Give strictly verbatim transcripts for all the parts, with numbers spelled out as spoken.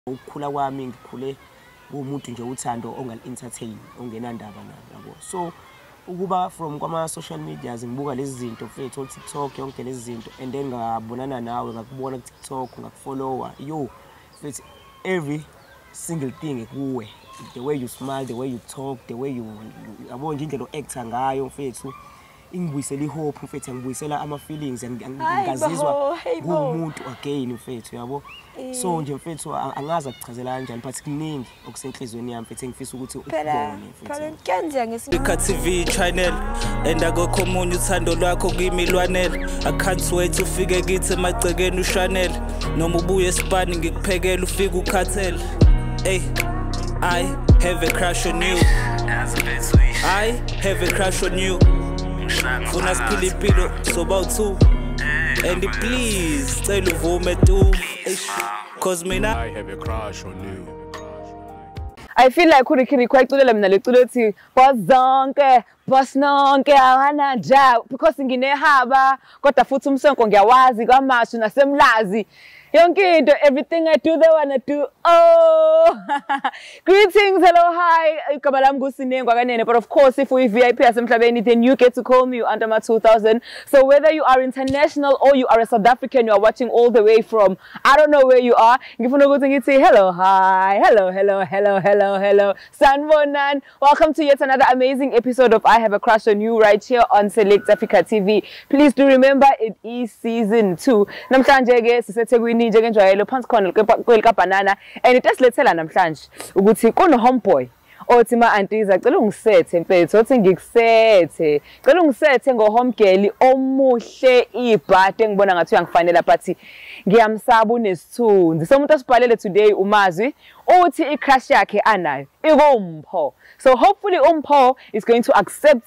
ukukhula kwami ngikhule umuntu nje uthando ongal-entertain ongenandaba nabo yabo. So ukuba from kwama social media ngibuka lezi zinto mfethu TikTok yonke lezi zinto and then ngabonana nawe ngakubona ku TikTok ngakufollowa yo mfethu every single thing kuwe, the way you smile, the way you talk, the way you yabo nje indlela o-acta ngayo mfethu ingibuyisela ihope mfethu ngibuyisela ama feelings ngazizwa ngumuntu again mfethu yabo. So nje mfethu angazi ukuchazela kanjani but kuningi okusenhlizweni yami mfethu ngifisa ukuthi ukubone mfethu. Ika T V channel and akukho umunye uthando lwakho kimi lwanele. I can't wait ufike kithi emagcekeni uShanel noma ubuye esipani ngikuphekela ufike ukhathele. Hey, I have a crush on you. I have a crush on you. Funa siphila impilo so about two. And please tell uvume tu cause mina I have a crush on you. I feel like kurikiri kwayiculela mina leculo ethi bazonke basinonke awana nja because nginehaba kodwa futhi umsonko ngiyawazi kwamashu nasemlazi yonke into everything I do they wanna do. Oh greetings, hello, hi, igama lami nguSine Nene, but of course if we V I P asemhlabeni then you get to call me under my two thousand. So whether you are international or you are a South African, you are watching all the way from I don't know where you are, ngifuna ukuthi ngithi hello, hi, hello, hello, hello, hello, hello, sanibonani. Welcome to yet another amazing episode of I Have a Crush on You right here on Select Africa T V. Please do remember it is season two. Namhlanje ke siseThekwini njengenjwayelo phansi khona kwelika banana and it just lethela namhlanje ukuthi kuno homeboy othi ma aunties acela ungisethe mfethu othi ngikusethe cela ungisethe ngo home girl omuhle ibhade ngibona ngathi uyangifanela but ngiyamsaba unesithunzi. So umuntu asibhalele today umazwi uthi icrush yakhe anayo ikumpho. So hopefully umpho is going to accept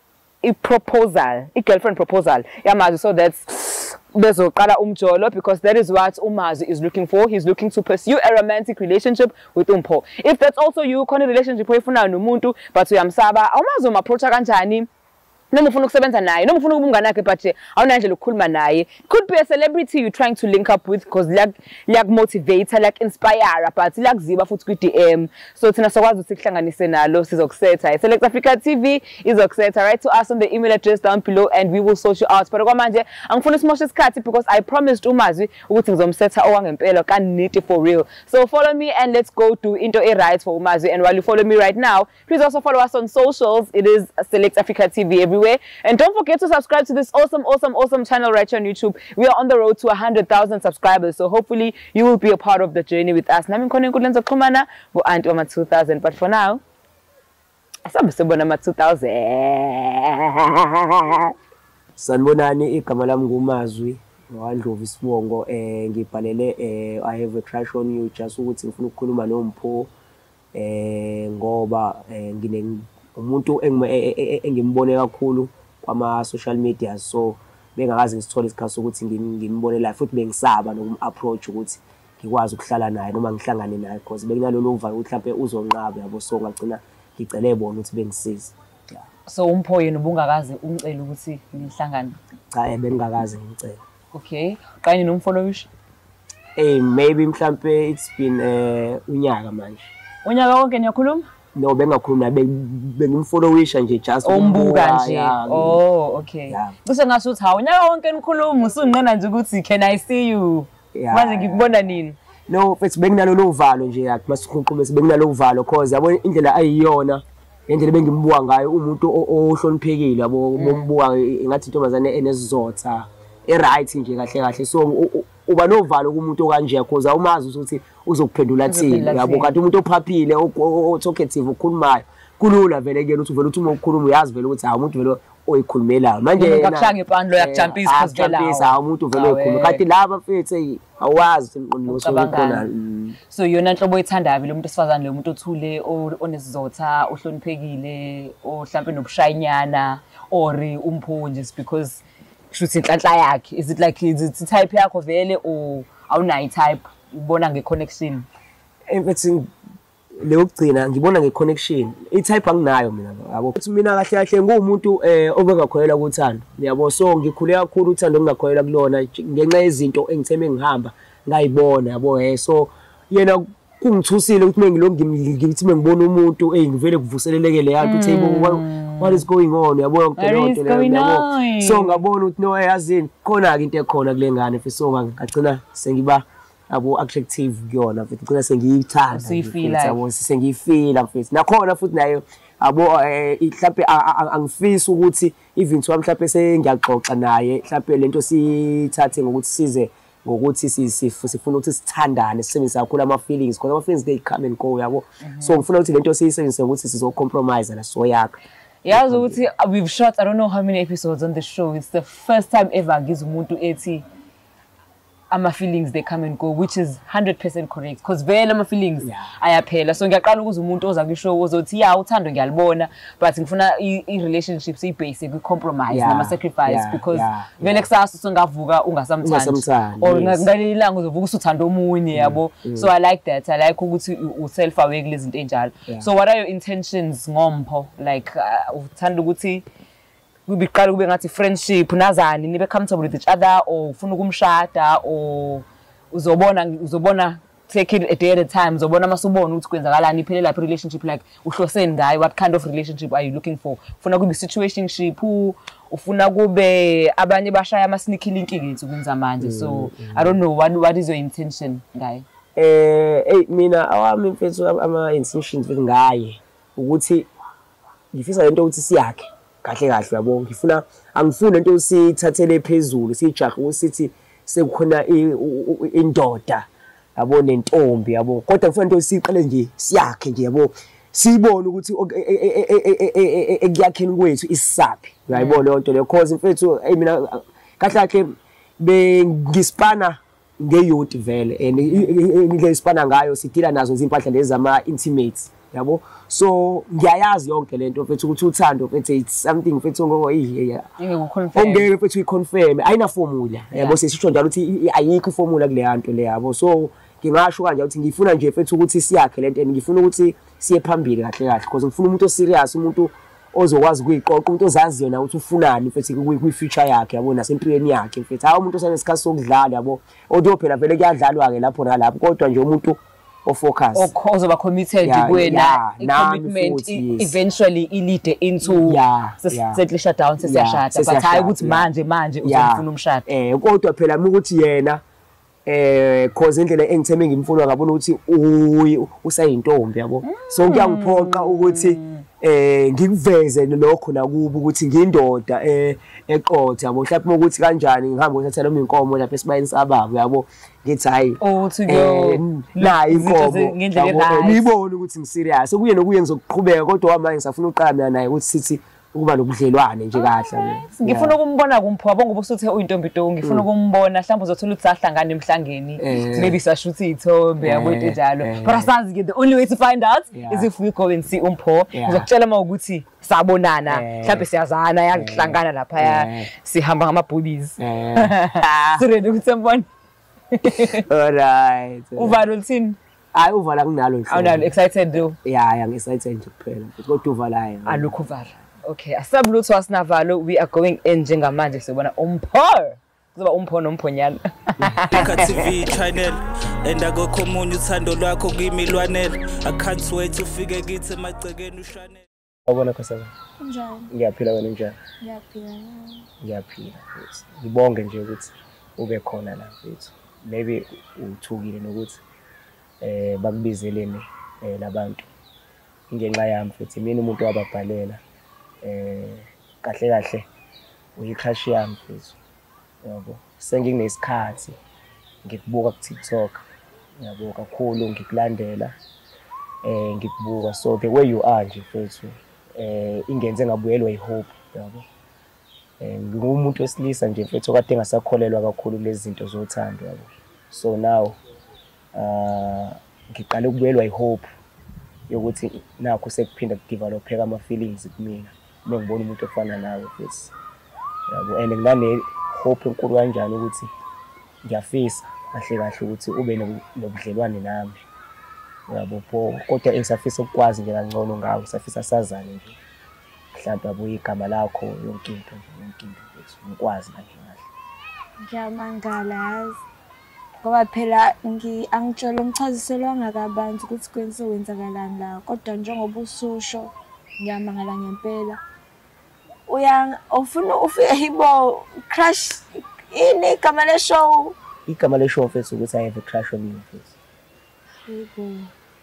a proposal, a girlfriend proposal yamazi, so that's bezoqala umjolo because that is what umazi is looking for. He's looking to pursue a romantic relationship with umpho. If that's also you, khona relationship oyifuna nomuntu but uyamsaba awumazi umapproacha kanjani noma ufuna ukusebenza naye noma ufuna ukubungana nakhe but awuna ndlela ukukhuluma naye. Could be a celebrity you're trying to link up with because like like motivate, like inspire but like ziba futhi ku D M. So thina sokwazi ukuthi kuhlanganise nalo sizokusetha. Select Africa T V izokusetha. Write to us on the email address down below and we will sort you out. But kwamanje angifuna simoshe isikhathi because I promised umazi ukuthi ngizomsetha owangempela kaniti for real. So follow me and let's go do into a right for umazi. And while you follow me right now, please also follow us on socials. It is Select Africa T V everywhere. And don't forget to subscribe to this awesome, awesome, awesome channel right here on YouTube. We are on the road to one hundred thousand subscribers. So hopefully you will be a part of the journey with us. Nami ngikhona inkundla zokuxhumana bo anti wama two thousand. But for now, asabe sebona ama two thousand. Sanibonani, igama lami ngumazwi noWandlovu Sibongo. Eh ngibhalele eh I have a crush on you just ukuthi ngifuna ukukhuluma nompho eh ngoba ngine umuntu engimbone kakhulu kwama social media, so bengakazi ngisithola isikhathi ukuthi ngimbone live futhi bengisaba nokum-approach ukuthi ngikwazi ukuhlala naye noma ngihlangane naye because bekunalolu uvalo ukuthi mhlawumbe uzonqaba yabo, so ngagcina ngicele bona ukuthi bengisize. So umpho yena ubungakazi umcela ukuthi nihlangane? Cha, bengakazi ngicela. Okay, kanye nomfollowish? Eh maybe mhlawumbe it's been eh unyaka manje. Unyaka wonke niyakhuluma? No, bengakhuluma bengimfollowisha nje just umbuka nje. Oh okay. Bese ngasho uthi hawu nyaka wonke nikhuluma usunqena nje ukuthi can I see you? Manje ngikubona nini? No, mfethu benginalolu uvalo nje yakhe masikhuluma benginalolu uvalo cause yabo indlela ayiyona indlela bengimbuka ngayo umuntu ohloniphekile yabo bombuka ngathi intombazane enesizotha e right nje kahle kahle, so uba novalo kumuntu kanje cause awumazi ukuthi uzokuphendula thini yabo, kanti umuntu ophaphile o talkative okhulumayo kulula vele ke ukuthi vele uthi uma ukukhuluma uyazi vele ukuthi ha umuntu vele oyikhulumelayo manje ngakushanga ipandlo yakujampisa kuzijampisa ha umuntu vele oyikhuluma, kanti laba mfethu awazi inqondo. So yona inhlobo oyithandayo lo muntu esifazane lo muntu othule onesizotha ohloniphekile ohlampe nobushayinyana or umpho nje because shuthi inhlanhla yakhe? Is it like is it type yakho vele or awunayi type ubona ngeconnection? Mfethu leyo kugcina ngibona ngeconnection i-type anginayo mina yabo. Mina kahle kahle ngumuntu eh obengakholela ukuthanda yabo, so ngikhule kakhulu uthando ngingakholela kulona ngenxa yezinto engitheme ngihamba ngayibona yabo. Eh so yena kungithusile ukuthi mengilonke ngithi mengibona umuntu eh ngivele kuvuseleleke le yanto uthi what is going on yabo yonke lonto yabo so ngabona ukuthi no yazini khona ke into ekhona kule ngane futhi so ngagcina sengiba abo attractive kuyona futhi ngicela sengiyithanda siyifila yabo sengiyifila futhi nakhona futhi nayo abo mhlawumbe angifisi ukuthi even wami mhlawumbe sengiyaxoxa naye mhlawumbe lento sithathe ngokuthi size ngokuthi sifuna ukuthi sithandane sisebenzisa kakhulu ama feelings because ama feelings they come and go yabo so ngifuna ukuthi lento siyisebenzise ukuthi sizo compromise la so yakhe yazi ukuthi we've shot I don't know how many episodes on the show. It's the first time ever ngiz umuntu ethi ama feelings they come and go, which is one hundred percent correct because vele ama feelings ayaphela. So ngiyaqala ukuza umuntu oza kwishow ozothi ya uthando ngiyalibona but ngifuna i relationships i basic we compromise nama sacrifice because vele kusasa songavuka ungasamthandi or ngalilanga uzovuka usuthanda omunye yabo. So I like that. I like ukuthi u self aware kulezi zinto enjalo. So what are your intentions ngompho like uthanda ukuthi kubiqala kube ngathi friendship nazani nibe comfortable with each other or ufuna ukumshada or uzobona uzobona take it a day at a time uzobona masubona ukuthi kwenzakalani iphelela lapha relationship like uhloseni ngayi what kind of relationship are you looking for ufuna kube situationship ufuna kube abanye bashaya ama sneaky link ngithi kwenza manje so I don't know what what is your intention ngayi eh hey mina awami mfethu ama intentions with ngaye ukuthi ngifisa lento ukuthi siyakhe kahle kahle yabo ngifuna angifuni lento usithathele phezulu sijaha usithi sekukhona indoda yabo nentombi yabo kodwa ngifuna lento siqale nje siyakhe nje yabo sibone ukuthi ekuyakheni kwethu isaphi uyayibona lonto le cause mfethu hey mina kahle kahle bengisiphana ngeyouth vele and indlela isiphana ngayo sidila nazo izimpahla lezi ama intimates yabo so ngiyayazi yonke lento mfethu ukuthi uthando mfethu it's something mfethu ngo eh ongeke mfethu iconfirm ayina formula yabo sisho njalo ukuthi ayikho formula kule yanto le yabo so ngingasho kanje ukuthi ngifuna nje mfethu ukuthi siyakhe lento and ngifuna ukuthi siye phambili kahle kahle because ngifuna umuntu oserious umuntu ozokwazi kuyiqoqa umuntu ozaziyo na ukuthi ufunani mfethu kwi future yakhe yabo nasempilweni yakhe mfethu hawo umuntu osanesikhathi sokudlala yabo odo phela vele kuyadlalwa ke lapho nalapho kodwa nje umuntu o focus ozoba committed kuwena commitment eventually ilide into settle shut down sesiyashada but hayi ukuthi manje manje uzofuna umshado eh kodwa phela ukuthi yena eh cause indlela engitheme ngimfuna ngabona ukuthi usayintombi yabo so ngiyangiphoqa ukuthi eh ngikuveze lokho nakubo ukuthi ngindoda eh eqotha yabo mhlawumbe ukuthi kanjani ngihamba ngithatha lo inkomo lapha esibayeni sababo yabo ngithi hayi uthi ke la inkomo nibone ukuthi ngiserious kuye nokuye ngizokuqhubeka kodwa manje ngisafuna uqala mina naye ukuthi sithi ukuba nobudlelwane nje kahle ngifuna ukumbona kumpho yabo ngoba usuthe uyintombi to ngifuna ukumbona mhlawumbe uzothola ukuthi sahlangana emhlangeni maybe sashutha izithombe yabo into njalo but asazi ke the only way to find out is if we go and see umpho ngizokutshela uma ukuthi sabonana mhlawumbe siyazana yangihlangana lapha sihamba ngama boobies siredi ukuthi mbona all right uvala uthini hayi uvala kunalo nje awunalo excited do yeah yeah excited nje kuphela kodwa uvala hayi alukho uvala. Okay, asabulutho wasinavalo we are going in njengamanje sibona umpho kuzoba umpho nomphonyana T V channel enda kokhomunye uthando lwakho kimilwanele I can't wait ufike kithi emagcekeni ushane Wabona khosana Njani Ngiyaphila wena njani Ngiyaphila Ngiyaphila ngibonge nje ukuthi ube khona la mfethu maybe uthukile nokuthi eh bakubizelene labantu ingenxa yami futhi mina umuntu wababhalela eh kahle kahle uyikhashi yami mfethu yabo senginesikhathi ngikubuka ku TikTok yabo kakhulu ngikulandela eh ngikubuka so the way you are nje mfethu eh ingenze ngabuyelwa ihope yabo eh ngumuntu wesilisa nje mfethu kade ngasakholelwa kakhulu kulezi zinto zothando yabo so now uh ngiqale ukubuyelwa ihope yokuthi nakho sekuphinda kudevelopheka ama feelings kumina ngibona umuntu ofana nawe futhi yabo and ngilane hope enkulu kanjani ukuthi ngiyafisa kahle kahle ukuthi ube nobudlelwane nami yabo kodwa engisafisa ukwazi nje kancane ngawe safisa sazane nje mhlawumbe abuye igama lakho yonke into nje yonke into futhi ngikwazi kahle kahle Ngiyamangala Ngoba phela angitshela umchaziselwanga kabanzi ukuthi kwenziwe wenzakalani la kodwa njengoba ususho ngiyamangala ngempela. Uya ufuna ufike hibo crush ini igama le show igama le show mfethu ukuthi I have a crush on you mfethu. Yebo.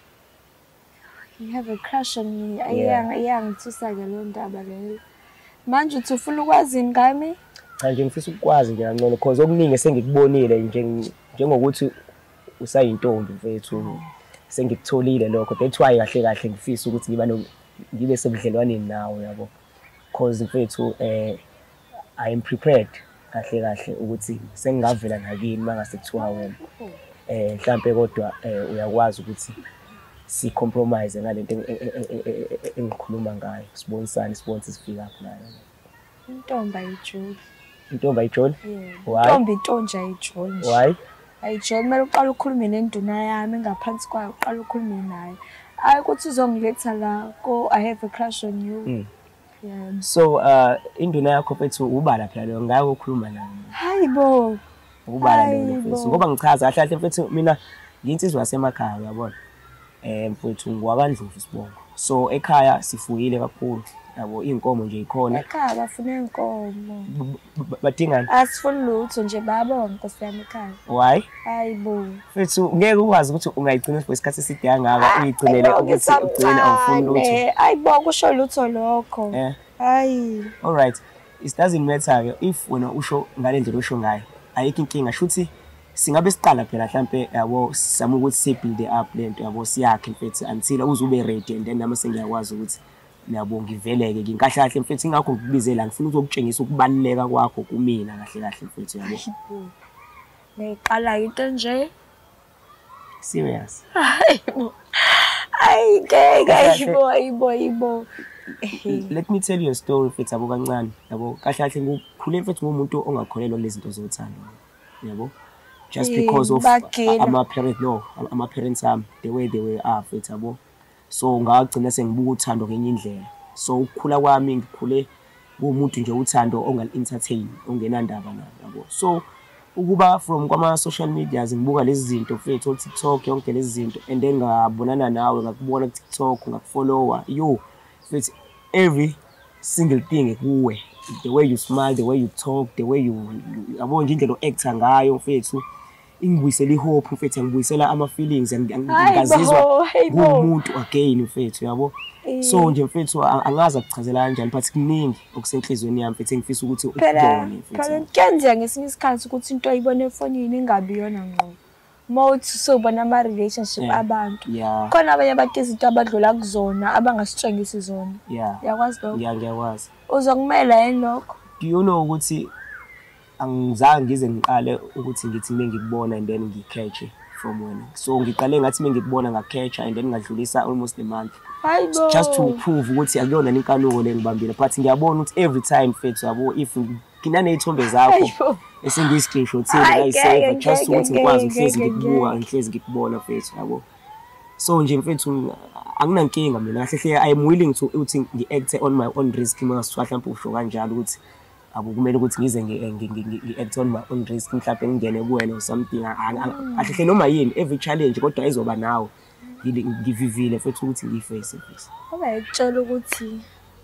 You have a crush on me. Ayang iyangithusa ke lo ndaba leyo. Manje uthi ufuna ukwazi ngami? Cha nje ngifisa ukwazi nje kancane because okuningi sengikubonile nje njengokuthi usayintombi mfethu sengikutholile lokho that's why kahle kahle ngifisa ukuthi ngiba ngibe sebudlelwaneni nawe yabo because mfethu eh I am prepared kahle kahle ukuthi sengingavela nakini mangase kuthiwa wena eh mhlambe kodwa uyakwazi ukuthi si compromise ngalento engikhuluma ngayo sibonisane sibonise sifika lapho nayo. Intombi ayijoli. Intombi ayijoli? Why? Intombi intonja ayijoli. Why? Ayijoli kumele uqale ukukhuluma nenduna yami ngaphansi kwayo uqale ukukhuluma naye. Ayi ukuthi uzongiletha la ko I have a crush on you. Mm. Yeah. So uh induna yakho mfethu ubala phela lo ngayo ukukhuluma naye. Hayibo. Ubala lo mfethu ngoba ngichaza kahle kahle mfethu mina ngiyinsizwa yasemakhaya uyabona. Eh mfethu ngwabandlovu sibongo. So ekhaya sifuyile kakhulu. Yabo inkomo nje ikhona. Ekhaya bafuna inkomo. Badingani? Asifuni lutho nje babonke Nkosi yami ekhaya. Why? Hayibo. Mfethu ngeke ukwazi ukuthi ungayigcina for isikhathi eside kangaka uyigcinele ukuthi ugcina awufuni lutho. Hayibo kusho lutho lokho. Eh. Hayi. All right. It doesn't matter if wena usho ngalendlela usho ngayo. Ayikho inkinga shuthi singabe siqala phela mhlambe yabo sizama ukuthi si build up lento yabo siyakhe mfethu until uzube ready and then nami sengiyakwazi ukuthi yabo ngiveleke ngikahle kahle mfethu ingakho ngikubizela ngifuna ukutshengisa ukubaluleka kwakho kumina kahle kahle mfethu yabo. Neqala into nje serious. Hayibo. Ay ngeke ayibo ayibo ayibo. Let me tell you a story mfethu yabo kancane yabo kahle kahle ngikhule mfethu ngumuntu ongakholelwa lezi zinto zothando yabo. Just because of ama parents no ama parents am the way they were are mfethu yabo. So ngagcina sengibuka uthando ngenye indlela. So ukukhula kwami ngikhule kumuntu nje uthando ongal entertain ongenandaba nabo yabo. So ukuba from kwama social media ngibuka lezi zinto mfethu o TikTok yonke lezi zinto and then ngabonana nawe ngakubona ku TikTok ngakufollower yo mfethu every single thing kuwe the way you smile the way you talk the way you yabo nje indlela o-acta ngayo mfethu ingibuyisela ihope mfethu ngibuyisela ama feelings ngingazizwa ngumuntu again mfethu yabo. So nje mfethu angaza kuchazela kanjani but kuningi okusenhlizweni yami mfethu ngifisa ukuthi ukubone mfethu. Phela kuyenzeka ngesinye isikhathi ukuthi into oyibona efonini ingabi yona ngqo. Mode sobona ama relationship abantu. Khona abanye abantu izinto abadlula kuzona abangasitshengisi zona. Yeah. Yakwazi lokho? Yeah ngiyakwazi. Uzokumela yini lokho? Do you know ukuthi angizange ngize ngiqale ukuthi ngithi mengikubona and then ngicatch from wena. So ngiqale ngathi mengikubona ngacatch and then ngadlulisa almost a month. Hayibo. Just to prove ukuthi akuyona inkanuko lengibambile but ngiyabona ukuthi every time mfethu yabo if kinane izithombe zakho esengiyi screenshot ngayisave just ukuthi ngikwazi ukuhlezi ngikubuka ngihlezi ngikubona mfethu yabo. So nje mfethu anginankinga mina kahle hle I am willing to ukuthi ngi-act on my own risk mase mhlawumbe usho kanjalo ukuthi akukumele ukuthi ngize ngi-act on my own risk mhlawumbe ngingene kuwena or something kahle hle noma yini every challenge kodwa ayizoba nawe ngivivile futhi ukuthi ngiface mfethu. Ngoba etshela ukuthi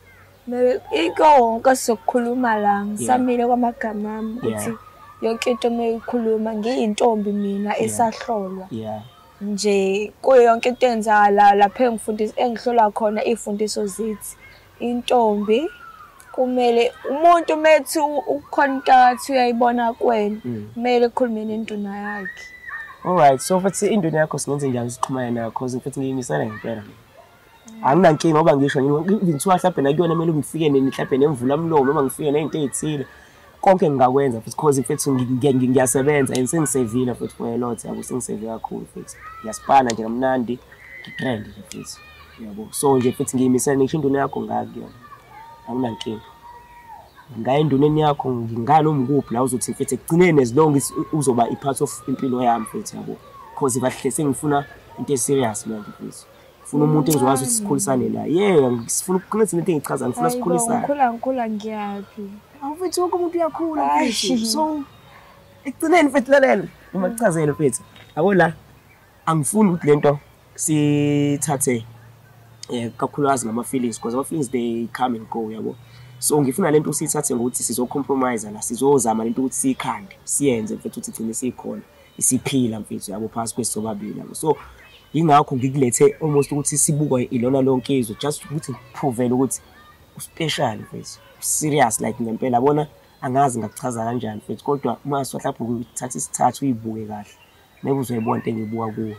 iko wonke sokukhuluma la ngisamile kwamagama ami ukuthi yonke into meyikhuluma ngiyintombi mina esahlolwa. Yeah. Nje kuyo yonke into enzala lapha engifundisa engihlola khona ifundiso zithi intombi kumele umuntu methi ukhontathi uyayibona kwena kumele ekhulume nenduna yakhe. All right, so futhi induna yakho singenze njani sixhumane nayo because futhi ngiyimisela ngempela. Anginankinga ngoba ngisho ngithiwa mhlawumbe nakuyona kumele ngifike mhlawumbe nemvula mlomo noma ngifike nezinto ezithile konke ngingakwenza futhi because futhi ngiyasebenza and sengisevile futhi for a lot yabo sengiseve kakhulu futhi ngiyasipana nje kamnandi ngitrend nje futhi yabo. So nje futhi ngiyimisela ngisho induna yakho ngakuyona anginankinga ngayinduneni yakho ngingalo mkuphi la uzothi futhi ekugcineni as long as uzoba i part of impilo yami futhi yabo because kahle sengifuna into serious manje futhi ufuna umuntu ozokwazi ukuthi sikhulisane la. Yeah ngifuna ukuqinisa into engichaza ngifuna sikhulisane. Ngikhula ngikhula ngiyaphi awufithi wonke umuntu uyakhula futhi so ekugcineni futhi lalela uma kuchazela mfethu yabo la angifuni ukuthi lento sithathe eh kakhulukazi ngama feelings because ama feelings they come and go yabo. So ngifuna lento usithathe ngokuthi sizo compromise la sizozama lento ukuthi sikhande siyenze mfethu ukuthi igcine sikhona isiphila mfethu yabo phakathi kwesobabili yabo. So ingakho ngikulethe almost ukuthi sibukwe ilona lonke izwe just ukuthi provele ukuthi uspecial mfethu serious like ngempela bona angazi ngakuchaza kanjani mfethu kodwa uma sihlapha ukuthatha isithathu uyibuke kahle nebe uzoyibona into engibuka kuwe.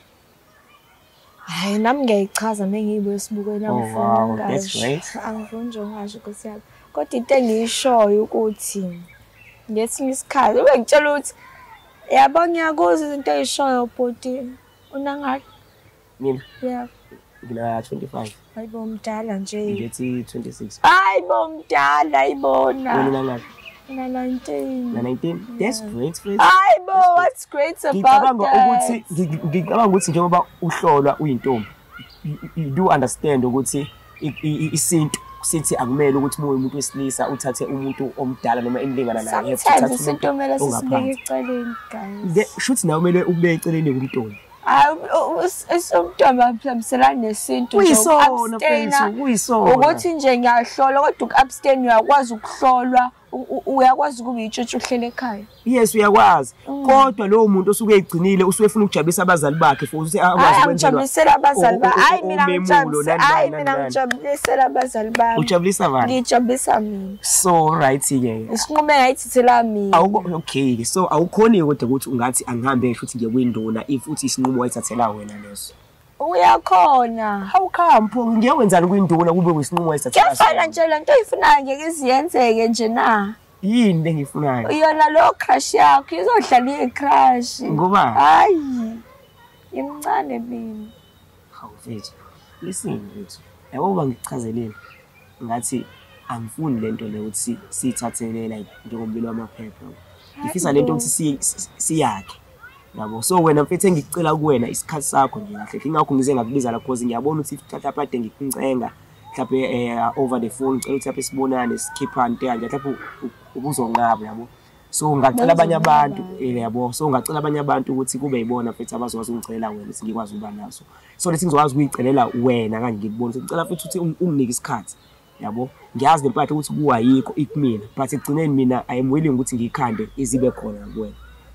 Hayi nami ngiyayichaza mengiyibuye sibukweni namhlanje ngazi. Angifuni nje ngisho ukuthi yabo. Kodwa into engiyishoyo ukuthi ngesinye isikhathi ube ngitshela ukuthi yabo ngiyakuzwa izinto ezishoyo bhuti unangaki mina yeah ngina twenty-five hayibo mdala nje ngithi twenty-six hayibo mdala ayibona wena nangaki na nineteen na nineteen that's great friend. Hayibo what's great about ngicabanga ukuthi ngicabanga ukuthi njengoba uhlolwa uyintombi you do understand ukuthi isinto sithi akumele ukuthi moyo umuntu wesilisa uthathe umuntu omdala noma emlingana naye uthathe isinto kumele sisibeke eceleni guys shuthi nawe kumele ubeke eceleni kumntombi. Hayi usomntombi amhlambiselana nesinto nje ukuyisona kuyisona ukuthi nje ngiyahlola kodwa uku-abstain uyakwazi ukuhlolwa uyakwazi ukuba itshotsho uhlele ekhaya. Yes uyakwazi kodwa lowo muntu osuke egcinile usuke efuna ukujabulisa abazali bakhe for ukuthi akwazi ukwenza ujabulisela abazali bakhe. Hayi mina ngijabulisa hayi mina ngijabulisela abazali bami. Ujabulisa bani? Ngijabulisa mina. So right ke isinqumo engayithithela mina. Okay so awukhoni kodwa ukuthi ungathi angihambe ngisho ukuthi ngiyekuyinduna if uthi isinqumo wayithathela wena leso. Uyakhona awukhampo ngiyawenzana kuyinduna kube kwisinqumo wayithathela. Kuyafana nje lento oyifunayo ngeke iziyenzeke nje na. Yini engifunayo? Iyona lo crush yakho izohlala icrush. Ngoba hayi imncane mina. Hawu mfethu. Listen mfethu. Yabo bangichazeleni ngathi angifuni lento le ukuthi sithathele like njengombili wamaphepha. Ngifisa lento ukuthi siyakhe. Yabo so wena mfethu engicela kuwena isikhathi sakho nje kahle. Ingakho ngize ngakubiza la because ngiyabona ukuthi thatha apade ngikuncenga mhlawumbe eh over the phone ngicela ukuthi aphe sibonane sikhiphane into kanje mhlawumbe ubuzonqaba yabo. So ngacela abanye abantu yabo so ngacela abanye abantu ukuthi kube yibona mfethu abazokwazi ungicela wena ukuthi ngikwazi ukuba naso. So lethi ngizokwazi ukuyicelela wena kanje ngikubona ngicela futhi ukuthi unginike isikhathi yabo. Ngiyazi lempatho ukuthi kuwa yikho ikumina but egcineni mina I am willing ukuthi ngikhande izibe khona kuwena.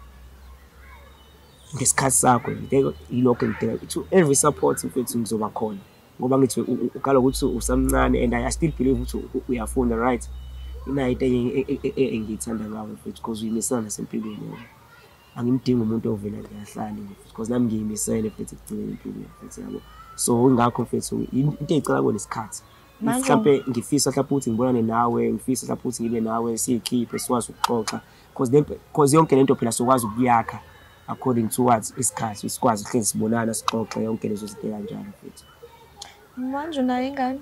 Ngesikhathi sakho ilokho ngidinga to every support mfethu ngizoba khona ngoba ngithi ukala ukuthi usamncane and I still believe ukuthi uyafunda right. Ina into engiyithanda ngawe mfethu because uyimisana nasempilweni. Angimdingi umuntu ovela ngiyahlala because nami ngiyimisele mfethu ekugcineni impilo mfethu yabo. So ingakho mfethu into ecela kona isikhathi. Mhlawumbe ngifisa mhlawumbe ukuthi ngibonane nawe ngifisa mhlawumbe ukuthi ngibe nawe siyikhiphe sikwazi ukuxoxa because then because yonke lento phela sokwazi ukuyakha according to what isikhathi sikwazi hlezi sibonana sixoxe yonke lezo zinto kanjalo mfethu. Manje unayo ingane?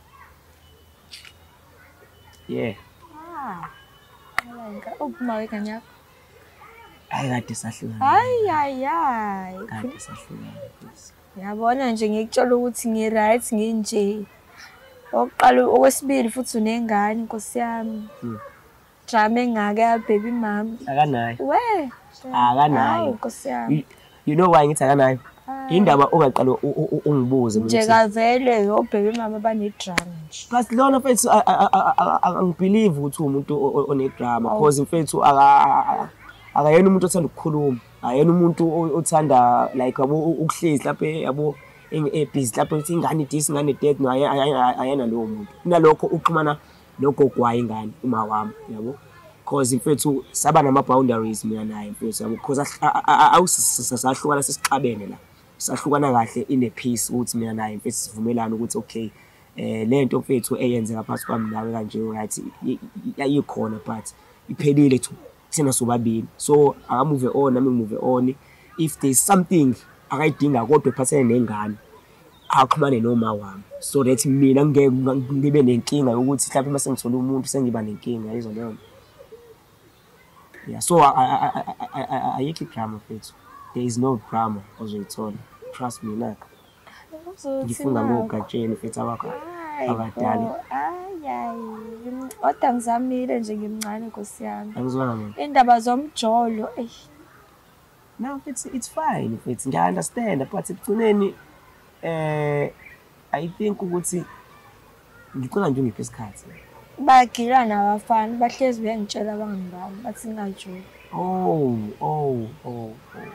Yeah. Ah. Hayi ubuma wengane yakho? Hayi kade sahlukana. Hayi hayi hayi. Kade sahlukana. Yabona nje ngikutshela ukuthi ngi right nginje. Oqala okwesibili futhi unengane Nkosi yami. Drama engake ya baby mama. Akanayo. We. Akanayo. Nkosi yami. You know why ngithi akanayo? Indaba ongaqala ungibuze nje kavele yo baby mama bane drama nje. Plus lona mfethu angibelieve ukuthi umuntu one drama because mfethu akayena umuntu othanda ukukhuluma. Ayena umuntu othanda like yabo ukuhlezi lapha yabo ebusy lapha ukuthi ingane this ingane that no ayena lo muntu. Kunalokho uxhumana nogogwaye ingane uma wami yabo. Because mfethu saba nama boundaries mina naye mfethu yabo because awusahlukana sesixabene la. Sahlukana kahle in a peace ukuthi mina naye mfethu sivumelana ukuthi okay eh lento mfethu eyenzeka phakathi kwami nawe kanje right yayikhona but iphelile to thina sobabili. So aka move on nami move on if there is something akayidinga kodwa ephathene nengane axhumane noma wami so that mina ngeke ngibe nenkinga ukuthi mhlawumbe mase ngithola umuntu sengiba nenkinga izo leyo. Yeah, so ayikho drama mfethu. There is no drama ozoyithola. Trust me like. Ngifunda ngogatsheni mfethu abakho abadala. Ayayi. Kodwa ngizamile nje ngimncane Nkosi yami. Angizwana mina. Indaba zomjolo, ey. now it's it's fine it's ngiya understand but ekugcineni eh I think ukuthi ngicela nje ngiphe isikhathi bagila nabafana bahlezi bengitshela abangani bami bathi ngajula. Oh oh oh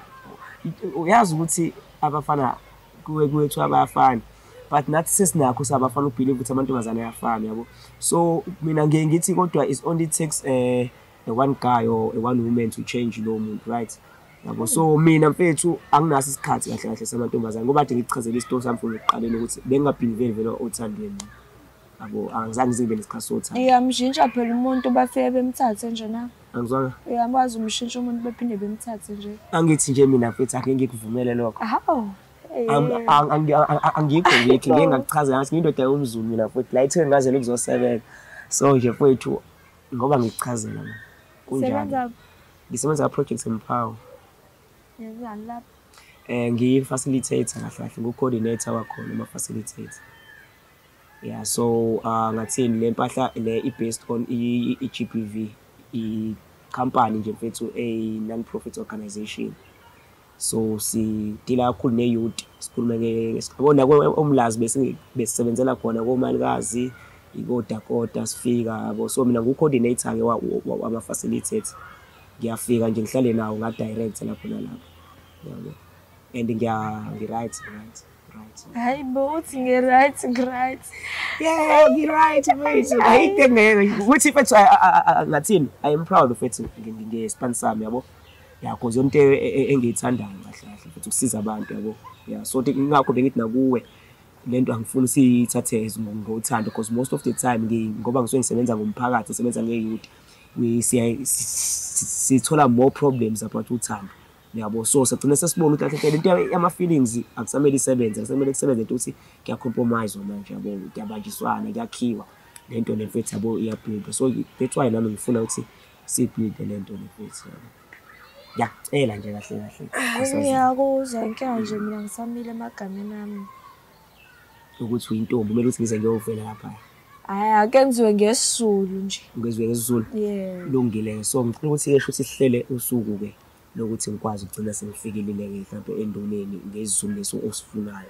uyazi ukuthi abafana kuwe kwethu abafana but nathi sesinakho sabafana ubelieve ukuthi amantombazane ayafana yabo so mina ngeke ngithi kodwa it only takes a a one guy or a one woman to change lo muntu right yabo so mina mfethu anginaso isikhathi kahle kahle samantombazane ngoba ade ngichazela isitori sami futhi uqaleni ukuthi bengingabhili vele vele othandweni yabo angizange zibe nesikhathi sothanda iyamshintsha phela umuntu bafike bemthathe nje na angizwanga uyamazi umshintsha umuntu bephinde bemthathe nje angithi nje mina mfethu ake ngikuvumele lokho hawo angikho ngeke ngeke ngakuchaza ngathi ngindoda yomZulu mina futhi la ithe ngazela ukuzosebenza so nje mfethu ngoba ngichazela mina kunjalo ngisebenza projects empower yenzani lapha eh ngiyi facilitator kahle kahle ngo coordinator wakhona ama facilitator yeah so uh ngathini le mpahla le i based on i G P V i company nje mfethu a non profit organization so si dila kakhulu ne youth sikhuluma ke sibona omlazi bese besebenzela khona komalikazi ikodakota sifika yabo so mina ngu coordinator ke wama facilitators ngiyafika nje ngihlale nawo nga director lapho nalapho yabo and ngiya ngi right right right hayi bo uthi ngi right right yeah ngi right mate I think ukuthi mfethu ngathini I am proud of it ngi sponsor sami yabo yeah cause yonke engiyithandayo kahle kahle futhi ukusiza abantu yabo yeah so ngakho bengithi nakuwe lento angifuni siyithathe ngothando because most of the time ngoba ngisuke ngisebenza ngomphakathi ngisebenza ngeyouth we sithola more problems about uthando yabo so sagcina sesibona ukuthi kahle lento yama feelings akusamele isebenze akusamele kusebenze into ukuthi kuya compromise manje yabo kuyabanjiswana kuyakhiwa lento lefethu yabo iyabuild so that's why nami ngifuna ukuthi sibuild lento lefethu yacela nje kahle kahle ngiyakuzwa inkinga nje mina ngisamile emagameni ami ukuthi uyintombi kumele ukuthi ngize ngiyovela lapha hayi akenziwe ngesizulu nje ngeziwe ngesizulu yeah lungile so ngicela ukuthi ke shothi sihlele usuku ke lokuthi ngikwazi ukugcina sengifikile ke mhlawumbe endoneni ngesizulu leso osifunayo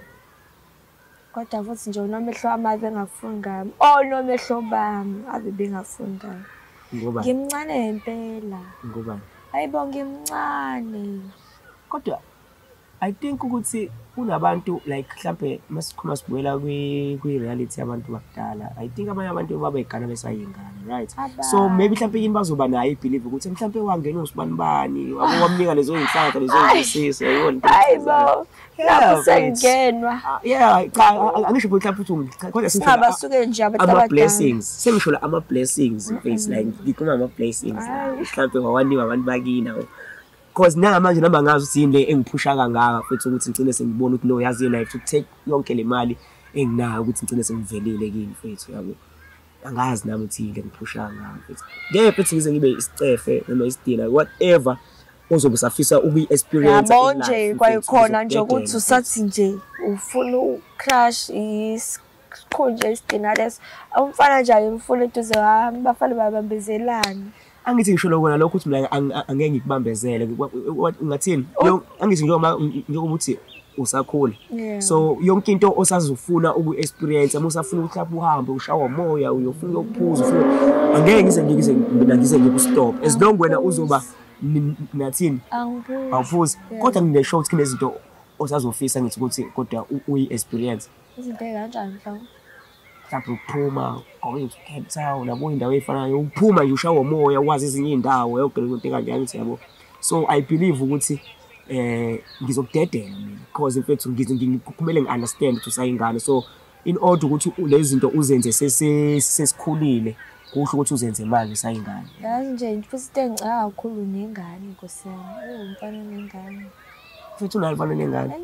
kodwa futhi nje nomehlo amazi engafuni ngami oh nomehlo bami ave bengafuni ngami ngoba ngimncane impela ngoba hayibo ngimncane kodwa I think ukuthi kunabantu like mhlawumbe masikhuma sibuyela kwi kwi reality yabantu bakudala I think abanye abantu baba igana besayingana right so maybe mhlawumbe yini bazoba nayo ibelieve ukuthi mhlawumbe wangena usibani bani wamnika lezo inhlaka lezo insisi yona hayibo lapho sengenwa yeah cha angisho mhlawumbe ukuthi kodwa singaba suke nje abantu ama blessings sengisho la ama blessings face like ngikuma ama blessings mhlawumbe wawaniwa abantu bakina because nanga manje noma ngazi ukuthi yini le engiphusha kangaka futhi ukuthi ngicine sengibona ukuthi no yazi life to take yonke le mali enginayo ukuthi ngicine sengivelile kini futhi yabo angazi nami ukuthi yini engiphusha kangaka futhi ngeke futhi ngize ngibe isicefe noma isidina whatever ozobe usafisa uku experience yabo nje kwayikhona nje ukuthi usathi nje ufuna ucrash isikhonje isidina leso umfana nje ayimfuna eduze wami bafana babambezelana angithi ngisho lokho lokho ukuthi mina angeke ngikubambezele ngathini angithi njengoba njengoba uthi usakhula so yonke into osazufuna uku experience musafuna ukuhlapha uhambe ushawa moya uyofuna ukuphuza ufuna angeke ngize ngize mina ngize ngikustop as long wena uzoba nathini awufuzi kodwa ngine short kunezinto osazofisa ngithi ukuthi kodwa uyi experience izinto kanjani mhlawumbe lapho ukuphuma going to Cape Town yabo indawo efanayo ukuphuma nje ushawa umoya ukwazi ezinye indawo yonke into kanjani ngithi yabo so I believe ukuthi eh ngizokudedela mina because mfethu ngikumele ngiunderstand ukuthi usayingane so in order ukuthi lezi zinto uzenze sesikhulile kuhle ukuthi uzenze manje usayingane yazi nje futhi into kakhulu nengane nkosana umfana nengane mfethu unalifana nengane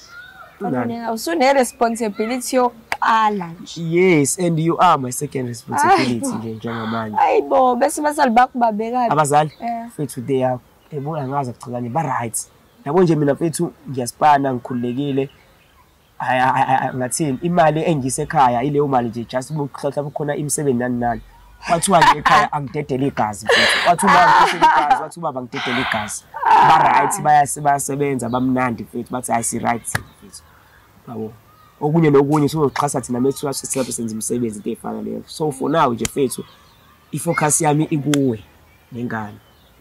Una usune responsibility yokuqala nje. Yes, and you are my second responsibility nje njengamanje. Hayibo bese basali bakubabekayo. Abazali mfethu they are ebona ngaza kucikane ba right. Yabo nje mina mfethu ngiyasipana ngikhululekile. Ngathini imali engisekhaya ileyo mali nje just ukuhlahla khona imisebenzi nani nani. Wathiwa nje ekhaya angidedela igazi mfethu. Wathi uma ngidedela igazi, wathi ubaba ngidedela igazi. ba right bayasebenza bamnandi mfethu bathi ayisi right mfethu yabo okunye nokunye soxhasa thina methu siyabe senza umsebenzi into efana leyo so for now nje mfethu ifocus yami ikuwe nengane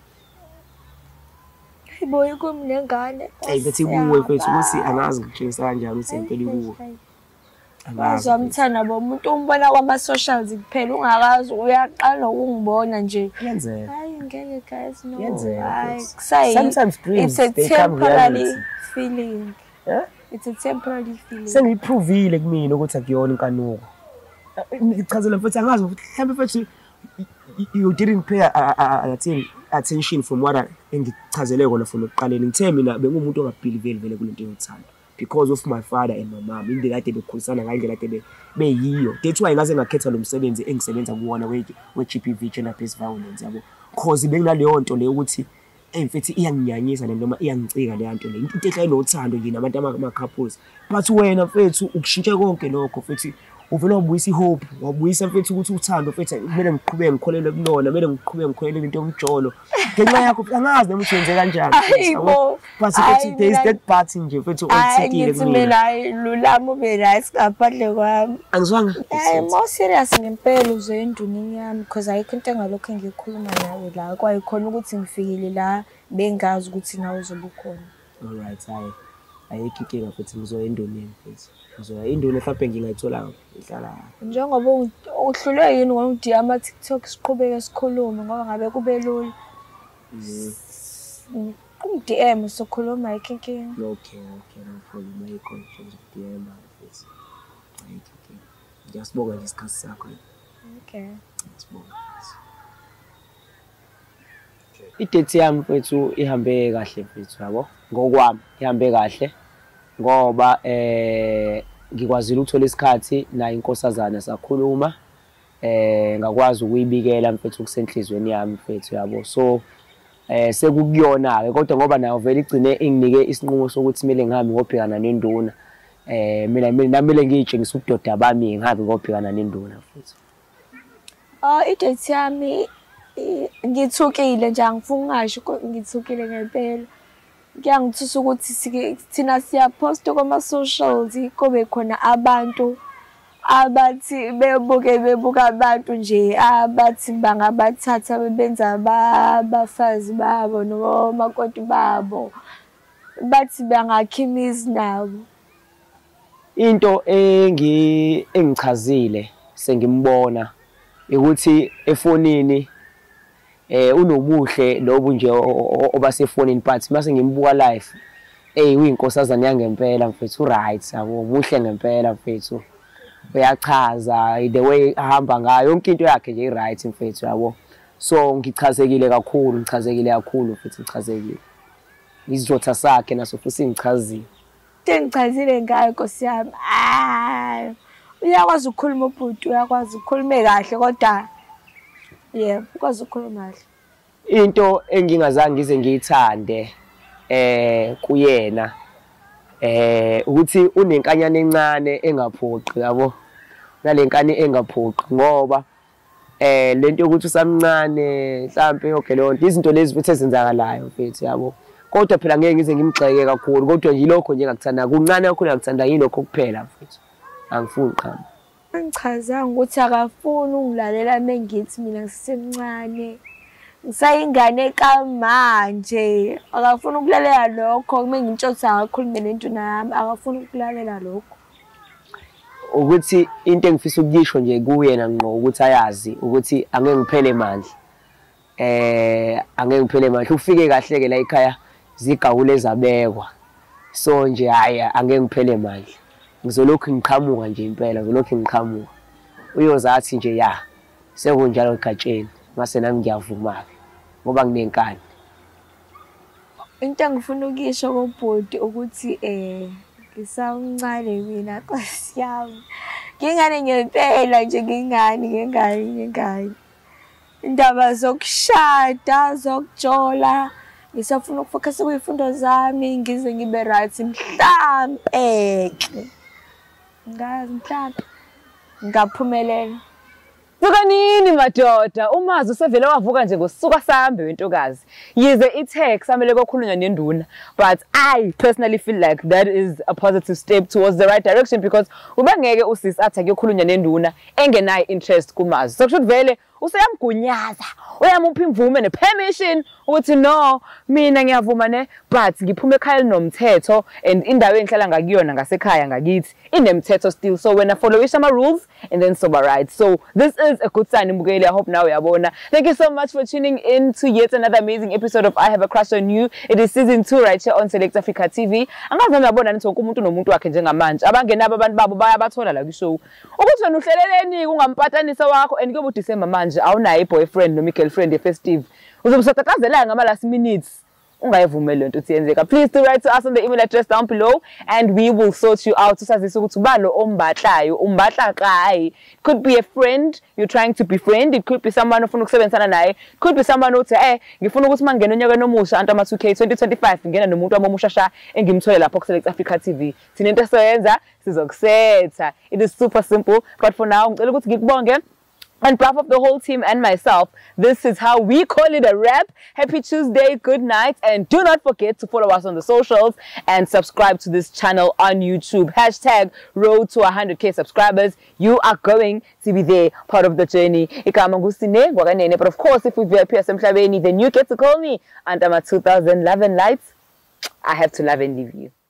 Iboye kumnengane hey bethi kuwe mfethu ukuthi angazi ngitshisa kanjani ukuthi impela ikuwe Bazamthanda bomuntu umbona kwama socials kuphela ungakazi uyaqala ukungibona nje yenzeka hayi ngeke guys no yenzeka sometimes dreams it's a temporary feeling yeah it's a temporary feeling sengiprovile kumina ukuthi akuyona inkanuko ngichazela mfethu angazi mhlambe mfethu you didn't pay attention from what engichazele kona from uqaleni ngithe mina bengumuntu ongabelieve vele kulento yothando because of my father and my mom indlela ade bekhulisana ngandlela ade beyiyo that's why ngaze ngakhetha lo msebenzi engisebenza kuwona we G P V gender based violence yabo cause benginaleyo nto le ukuthi emfethi iyanginyanyisa noma iyangicika le nto le into ehle nothando yini abantu ama couples but wena mfethu ukushintsha konke lokho mfethi uvela ubuyisa ihope wabuyisa mfethu ukuthi uthando mfethu kumele ngiqhubeke ngikholelwe kulona kumele ngiqhubeke ngikholelwe into yomjolo ngenxa yakho angazi noma uyenze kanjani but there is that part nje mfethu othikile kimi mina lulama ube right ngaphandle kwami angizwanga hey more serious ngempela uze endunini yami because ayikho into engalokho ngikhuluma nawe la kwayikhona ukuthi ngifikile la bengazi ukuthi nawe uzobukhona all right hayi ayikike futhi ngizoya endoneni futhi ngizoya endoni mhlawumbe ngingayithola ihlala njengoba uhlulwe yini ngomdi ama TikTok siqhubeke sikhulume ngoba ngabe kube lula um D M sokhuluma ikinkinga okay okay no problem my conscience D M futhi ayikike just bonga isikhathi sakho okay sibonga idate yami mfethu ihambe kahle mfethu yabo ngokwami ihambe kahle ngoba eh ngikwazile ukuthola isikhathi na inkosazana sakhuluma eh ngakwazi ukuyibikela mfethu kusenhlizweni yami mfethu yabo so eh sekukuyona ke kodwa ngoba nayo vele igcine inginike isinqumo sokuthi mele ngihambe ngobhekana nenduna eh mina mina mele ngiyitshengisa ubudoda bami ngihambe ngobhekana nenduna mfethu ah idate yami ngithukile nje angifuni ngasho ngithukile ngempela ngiyangithusa ukuthi thina siyaposta kuma socials kobe khona abantu abathi bebuke bebuka abantu nje abathi bangabathatha bebenza abafazi babo noma kodwa babo bathi bangakhimizi nabo into engi engichazile sengimbona ukuthi efonini eh unobuhle lobu nje obasefonini but mase ngimbuka live eh uyinkosazana yangempela mfethu right yabo buhle ngempela mfethu uyachaza the way ahamba ngayo yonke into yakhe nje right mfethu yabo so ngichazekile kakhulu ngichazekile kakhulu futhi ngichazekile izotha sakhe naso futhi ngichazile tengichazile ngayo Nkosi yami ah uyakwazi ukukhuluma ubhuti uyakwazi ukukhuluma kahle kodwa yeah ukwazi ukukhuluma kahle into engingazange ngize ngiyithande eh kuyena eh ukuthi unenkanyana encane engaphoqi yabo nalenkani engaphoqi ngoba eh lento ukuthi usamncane mhlambe okay lonto izinto lezi futhi ezenzakalayo mfethu yabo kodwa phela ngeke ngize ngimgxeke kakhulu kodwa nje lokho nje ngakuthanda kuncane kakhulu ngakuthanda yilokho kuphela mfethu angifuni qhama angichazanga ukuthi akafuni ungilalela mengithi mina ngisemncane ngisayingane kamanje akafuni ukulalela lokho kume ngintshotha kakhulu nento nami akafuni ukulalela lokho ukuthi into engifisa ukuyisho nje kuyena ngqo ukuthi ayazi ukuthi angeke ngiphele manje eh angeke ngiphele manje ufike kahle ke la ekhaya zigawule zabekwa so nje haya angeke ngiphele manje ngizolokhu ngiqhamuka nje impela ngizolokhu ngiqhamuka uyozathi nje ya sekunjalo egatsheni mase nami ngiyavuma ngoba nginenkani into engifuna ukisho kobhodi ukuthi eh ngisawuncane mina Nkosi yami ngingane ngempela nje ngingani ngingani ngingani indaba zokushada zokujola ngisafuna ukufocus kwizifundo zami ngize ngibe right mhlambe ngazi mhlambe ngaphumelela Suka nini madoda umazi usevele wavuka nje ngosuka sambe wentokazi yize itext amele kokhulunywa nenduna but I personally feel like that is a positive step towards the right direction because ubengeke usisi athi akukhulunywa nenduna engenayo interest kumazi so kusho vele useyamgunyaza uyamupha imvume ne permission ukuthi no mina ngiyavuma ne but ngiphume ekhaya nomthetho and indawo engihlala ngakuyona ngasekhaya ngakithi inemthetho still so when I follow some rules and then sober right so this is a good sign mbukeli I hope now uyabona. Thank you so much for tuning in to yet another amazing episode of I Have a Crush on You. It is season two right here on Select Africa T V. Angazi nami uyabona nithi umuntu nomuntu wakhe njengamanje abangenabo abantu babo bayabathola la kushow ukuthi wena uhleleleni kungampatanisa wakho and kuyobe December manje awunayo i-boyfriend noma i-girlfriend e-festive uzobe usatatazela ngama last minutes ungayivumeli lento uthi yenzeka. Please do write to us on the email address down below and we will sort you out usazisa ukuthi ubalo ombatlayo umbatla kai. It could be a friend you're trying to befriend, it could be someone ofuna ukusebenzana naye, it could be someone othi eh ngifuna ukuthi mangena unyaka nomusha antu ama two K twenty twenty-five ngena nomuntu wamomusha sha engimthole lapho ku Select Africa T V. Sine into soyenza sizokusetha. It is super simple but for now ngicela ukuthi ngikubonge on behalf of the whole team and myself, this is how we call it a wrap. Happy Tuesday, good night, and do not forget to follow us on the socials and subscribe to this channel on YouTube. Hashtag road to one hundred K subscribers. You are going to be there, part of the journey. Igama nguSine gwaba Nene, but of course, if we V I P Emhlabeni, then you get to call me under my two thousand love and lights. I have to love and leave you.